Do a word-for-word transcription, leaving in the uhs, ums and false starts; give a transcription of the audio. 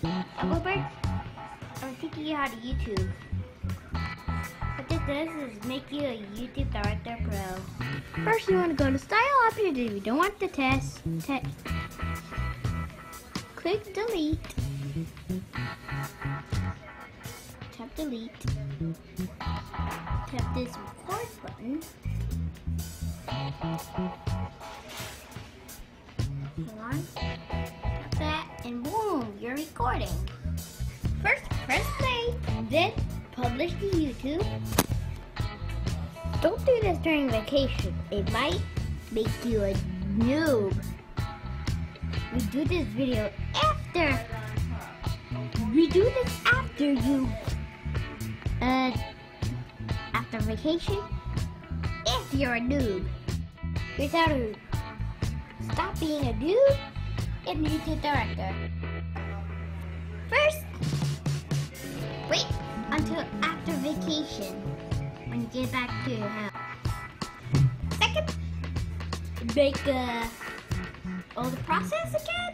Engelbert, I'm teaching you how to YouTube. What this does is make you a YouTube Director Pro. First, you want to go to Style Options if you don't want the test. Te click Delete. Tap Delete. Tap this Record button. Hold on. Tap that, and boom, you're recording. First, press play, then publish to YouTube. Don't do this during vacation. It might make you a noob. We do this video after. We do this after you. Uh, after vacation. If you're a noob. Here's how to stop being a noob and YouTube Director. First, wait until after vacation when you get back to your house. Second, make uh, all the process again.